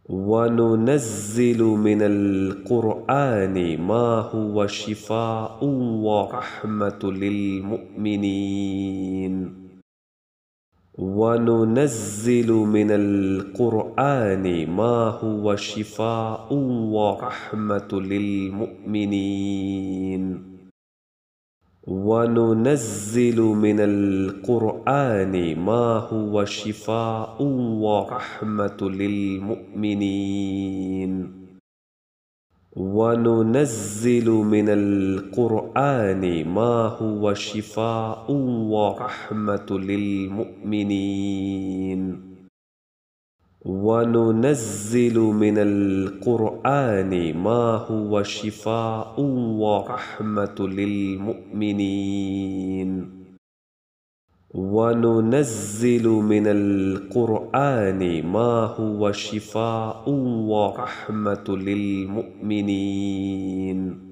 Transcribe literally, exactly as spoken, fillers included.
وننزل من القرآن ما هو شفاء ورحمة للمؤمنين وننزل من القرآن ما هو شفاء ورحمة للمؤمنين وننزل من القرآن ما هو شفاء ورحمة للمؤمنين وننزل من القرآن ما هو شفاء ورحمة للمؤمنين وننزل من القرآن ما هو شفاء ورحمة للمؤمنين وننزل من القرآن ما هو شفاء ورحمة للمؤمنين